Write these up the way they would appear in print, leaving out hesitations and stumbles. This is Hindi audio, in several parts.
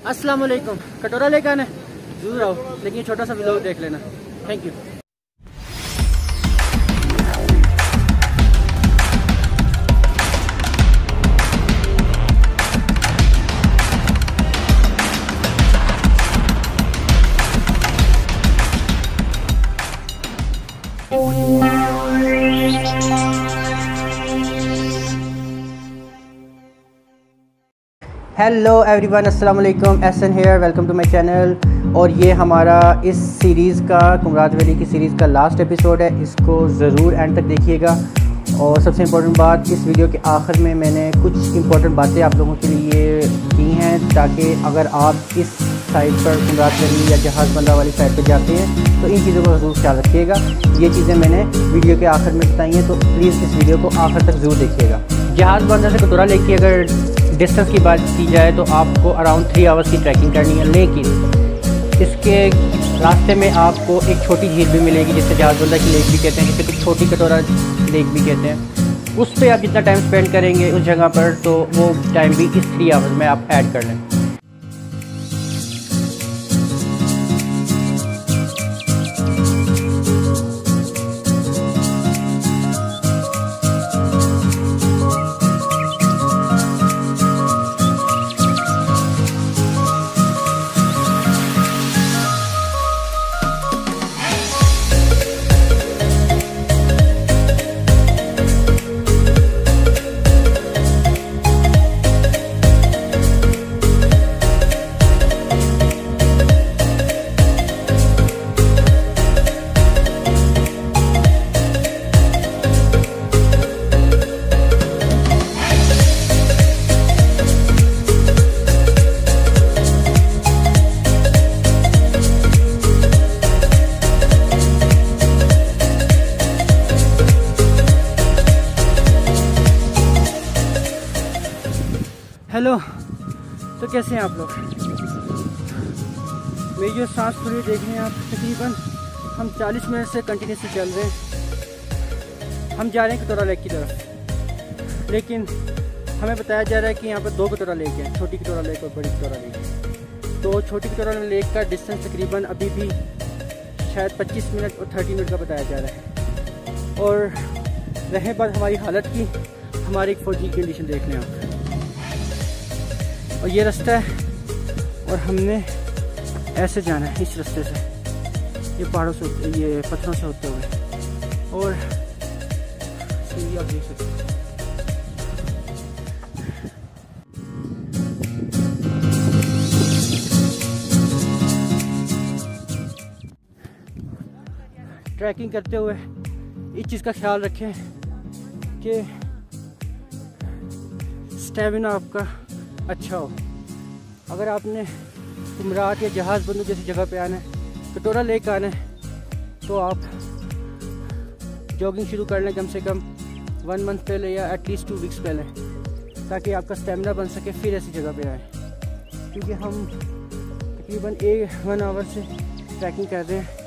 अस्सलाम वालेकुम। कटोरा लेकर आना जरूर आओ, लेकिन ये छोटा सा व्लॉग देख लेना। Thank you. हेलो एवरीवन, अस्सलाम वालेकुम। Ahsan here, welcome to my channel. और ये हमारा इस सीरीज़ का, कुमरात वैली की सीरीज़ का लास्ट एपिसोड है। इसको ज़रूर एंड तक देखिएगा। और सबसे इम्पोर्टेंट बात, इस वीडियो के आखिर में मैंने कुछ इम्पोर्टेंट बातें आप लोगों के लिए की हैं, ताकि अगर आप इस साइड पर कुमरात वैली या जहाज़ बंदा वाली साइड पर जाते हैं तो इन चीज़ों का ज़रूर ख्याल रखिएगा। ये चीज़ें मैंने वीडियो के आखिर में बताई हैं, तो प्लीज़ इस वीडियो को आखिर तक ज़रूर देखिएगा। जहाज़ बंदा से कटोरा लेके अगर डिस्टेंस की बात की जाए तो आपको अराउंड 3 आवर्स की ट्रैकिंग करनी है, लेकिन इसके रास्ते में आपको एक छोटी झील भी मिलेगी जिसे जहाज़बंदा की लेक भी कहते हैं, जिसे कुछ छोटी कटोरा लेक भी कहते हैं। उस पर आप जितना टाइम स्पेंड करेंगे उस जगह पर, तो वो टाइम भी इस 3 आवर्स में आप ऐड कर लें। हेलो, तो कैसे हैं आप लोग? मेरी जो सांस पूरी देख रहे हैं आप, तकरीबन हम 40 मिनट से कंटिन्यूसली चल रहे हैं। हम जा रहे हैं कटोरा लेक की तरफ, लेकिन हमें बताया जा रहा है कि यहाँ पर 2 कटोरा लेक हैं, छोटी कटोरा लेक और बड़ी कटोरा लेक। तो छोटी कटोरा लेक का डिस्टेंस तकरीबन अभी भी शायद 25 मिनट और 30 मिनट का बताया जा रहा है। और रहे बात हमारी हालत की, हमारी एक फौजी कंडीशन देख लें आप। और ये रास्ता है और हमने ऐसे जाना है, इस रास्ते से, ये पहाड़ों से, ये पत्थरों से होते हुए। और सीढ़ी आप देख सकते हैं। ट्रैकिंग करते हुए इस चीज़ का ख्याल रखें कि स्टेमिना आपका अच्छा हो। अगर आपने कुमरात या जहाज़ बंदू जैसी जगह पे आना है, कटोरा लेक आना है, तो आप जॉगिंग शुरू कर लें कम से कम 1 मंथ पहले या एटलीस्ट 2 वीक्स पहले, ताकि आपका स्टेमिना बन सके, फिर ऐसी जगह पे आए। क्योंकि हम तकरीबन 1 आवर से ट्रैकिंग कर रहे हैं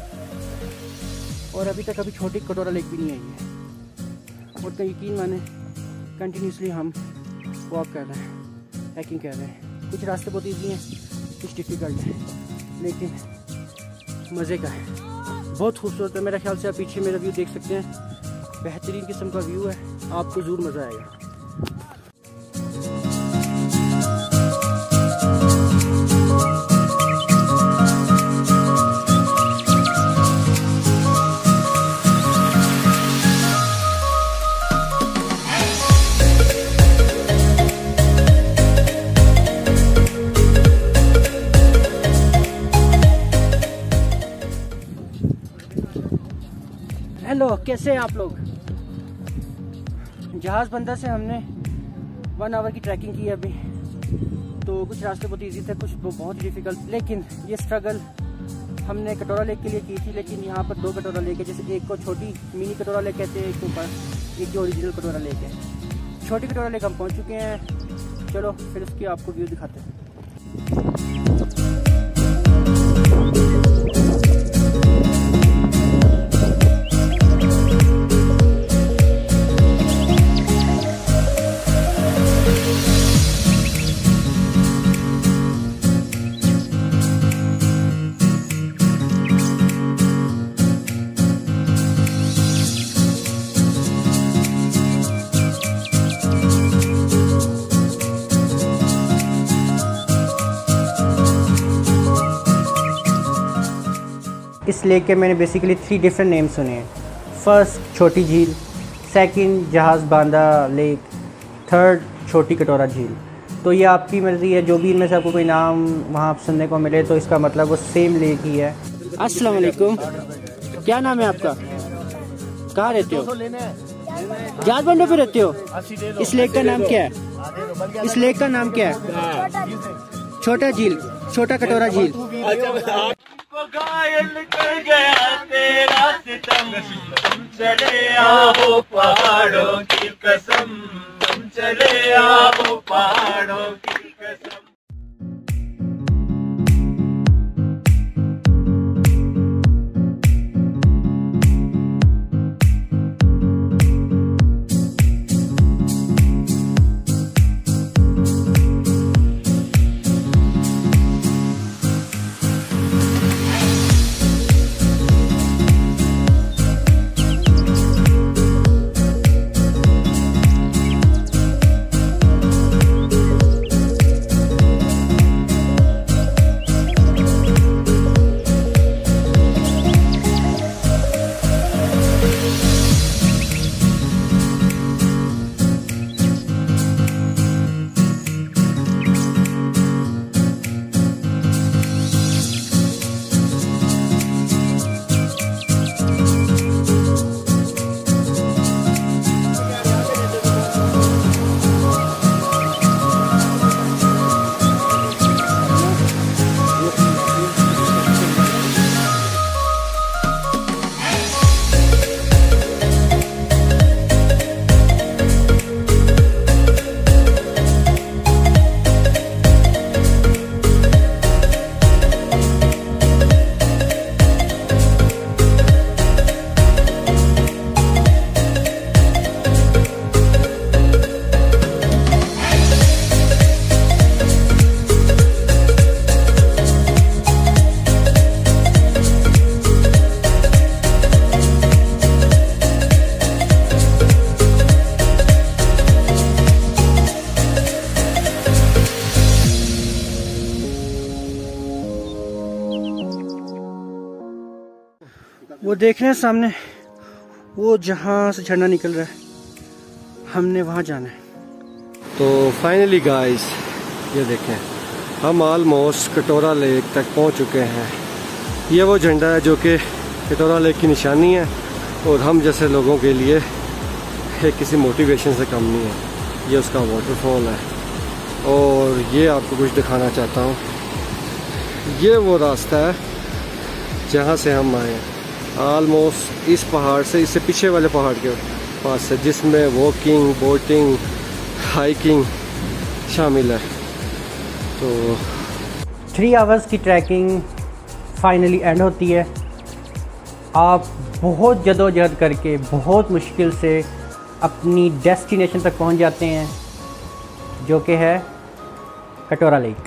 और अभी तक कभी छोटी कटोरा लेक भी नहीं आई है। और तो यकीन माने कंटिन्यूसली हम वॉक कर रहे हैं, ट्रैकिंग कर रहे हैं। कुछ रास्ते बहुत ईजी हैं, कुछ डिफ़िकल्ट है, लेकिन मज़े का है, बहुत खूबसूरत है। मेरा ख्याल से आप पीछे मेरा व्यू देख सकते हैं, बेहतरीन किस्म का व्यू है, आपको ज़रूर मज़ा आएगा। हेलो, कैसे हैं आप लोग? जहाज़ बंदा से हमने 1 आवर की ट्रैकिंग की अभी। तो कुछ रास्ते बहुत इजी थे, कुछ बहुत डिफ़िकल्ट, लेकिन ये स्ट्रगल हमने कटोरा लेक के लिए की थी। लेकिन यहाँ पर 2 कटोरा लेक है, जैसे एक को छोटी मिनी कटोरा लेक कहते हैं, एक के ऊपर एक जो ओरिजिनल कटोरा लेक है। छोटी कटोरा लेक हम पहुँच चुके हैं। चलो फिर उसकी आपको व्यू दिखाते हैं। इस लेक के मैंने बेसिकली 3 डिफरेंट नेम सुने हैं। फर्स्ट छोटी झील, सेकंड जहाज़ बांदा लेक, थर्ड छोटी कटोरा झील। तो ये आपकी मर्ज़ी है, जो भी इनमें से आपको कोई नाम वहाँ सुनने को मिले तो इसका मतलब वो सेम लेक ही है। अस्सलाम वालेकुम, क्या नाम है आपका? कहाँ रहते हो? जहाज़ बांदा पे रहते हो? इस लेक का नाम क्या है? इस लेक का नाम क्या है? छोटा झील, छोटा कटोरा झील। घायल कर गया तेरा सितम, तुम चले आओ पहाड़ों की कसम, तुम चले आओ पहाड़ों की कसम। वो देख रहे हैं सामने, वो जहाँ से झरना निकल रहा है, हमने वहाँ जाना है। तो फाइनली गाइस, ये देखें, हम ऑलमोस्ट कटोरा लेक तक पहुँच चुके हैं। ये वो झंडा है जो कि कटोरा लेक की निशानी है, और हम जैसे लोगों के लिए एक किसी मोटिवेशन से कम नहीं है। ये उसका वाटरफॉल है, और ये आपको कुछ दिखाना चाहता हूँ। ये वो रास्ता है जहाँ से हम आए हैं, ऑलमोस्ट इस पहाड़ से, इससे पीछे वाले पहाड़ के पास से, जिसमें वॉकिंग, बोटिंग, हाइकिंग शामिल है। तो 3 आवर्स की ट्रैकिंग फाइनली एंड होती है। आप बहुत जदोजहद करके बहुत मुश्किल से अपनी डेस्टिनेशन तक पहुंच जाते हैं, जो कि है कटोरा लेक।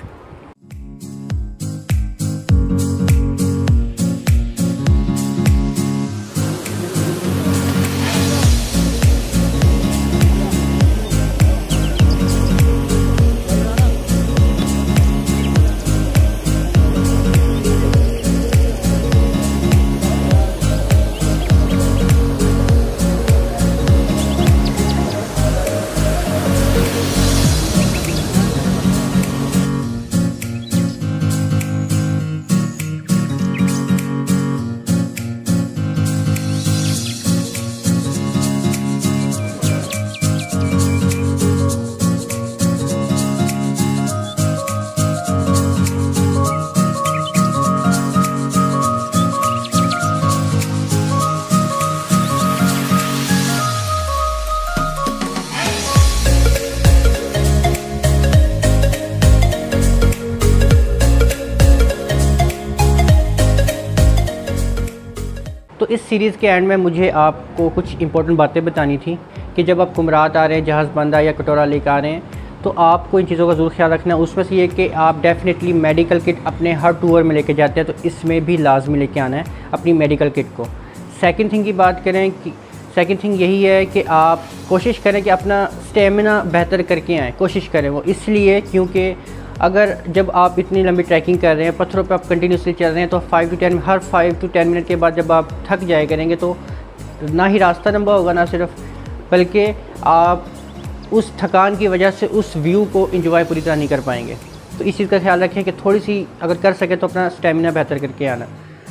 तो इस सीरीज़ के एंड में मुझे आपको कुछ इंपॉर्टेंट बातें बतानी थी कि जब आप कुमरात आ रहे हैं, जहाज़ बांदा या कटोरा लेक आ रहे हैं, तो आपको इन चीज़ों का ज़रूर ख्याल रखना है। उसमें से ये कि आप डेफ़िनेटली मेडिकल किट अपने हर टूर में लेके जाते हैं, तो इसमें भी लाजमी लेके आना है अपनी मेडिकल किट को। सेकंड थिंग की बात करें कि सेकंड थिंग यही है कि आप कोशिश करें कि अपना स्टेमिना बेहतर करके आएँ, कोशिश करें वो, इसलिए क्योंकि अगर जब आप इतनी लंबी ट्रैकिंग कर रहे हैं, पत्थरों पे आप कंटिन्यूसली चल रहे हैं, तो हर 5 to 10 मिनट के बाद जब आप थक जाया करेंगे तो ना ही रास्ता लंबा होगा, ना सिर्फ, बल्कि आप उस थकान की वजह से उस व्यू को एंजॉय पूरी तरह नहीं कर पाएंगे। तो इस चीज़ का ख्याल रखें कि थोड़ी सी अगर कर सके तो अपना स्टेमिना बेहतर करके आना।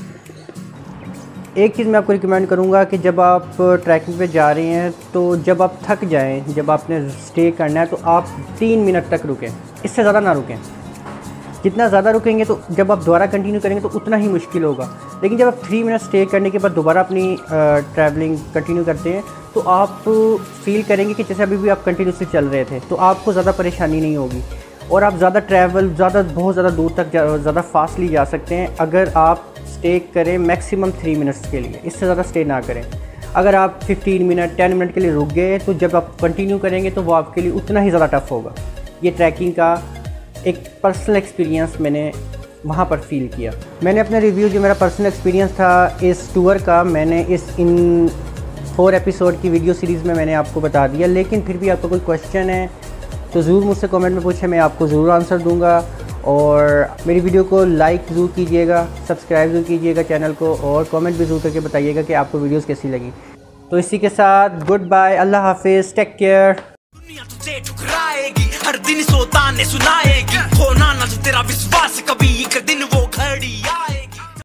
एक चीज़ मैं आपको रिकमेंड करूँगा कि जब आप ट्रैकिंग पे जा रहे हैं तो जब आप थक जाएं, जब आपने स्टे करना है तो आप 3 मिनट तक रुकें, इससे ज़्यादा ना रुकें। जितना ज़्यादा रुकेंगे तो जब आप दोबारा कंटिन्यू करेंगे तो उतना ही मुश्किल होगा। लेकिन जब आप 3 मिनट स्टे करने के बाद दोबारा अपनी ट्रैवलिंग कंटिन्यू करते हैं तो आप फील करेंगे कि जैसे अभी भी आप कंटिन्यूसली चल रहे थे, तो आपको ज़्यादा परेशानी नहीं होगी और आप ज़्यादा बहुत ज़्यादा दूर तक ज़्यादा फास्टली जा सकते हैं अगर आप स्टे करें मैक्सिमम 3 मिनट्स के लिए, इससे ज़्यादा स्टे ना करें। अगर आप 15 मिनट 10 मिनट के लिए रुक गए तो जब आप कंटिन्यू करेंगे तो वो आपके लिए उतना ही ज़्यादा टफ होगा। ये ट्रैकिंग का एक पर्सनल एक्सपीरियंस मैंने वहाँ पर फील किया। मैंने अपना रिव्यू जो मेरा पर्सनल एक्सपीरियंस था इस टूर का, मैंने इन 4 एपिसोड की वीडियो सीरीज़ में मैंने आपको बता दिया। लेकिन फिर भी आपका कोई क्वेश्चन है तो ज़रूर मुझसे कमेंट में पूछें, मैं आपको ज़रूर आंसर दूंगा। और मेरी वीडियो को लाइक ज़रूर कीजिएगा, सब्सक्राइब ज़रूर कीजिएगा चैनल को, और कमेंट भी ज़रूर करके बताइएगा कि आपको वीडियोस कैसी लगी। तो इसी के साथ गुड बाय, अल्लाह हाफिज़, टेक केयर। दुनिया तुझे ठुकराएगी, हर दिन सोताने सुनाएगी, खोना ना जो तेरा विश्वास कभी, एक दिन वो घड़ी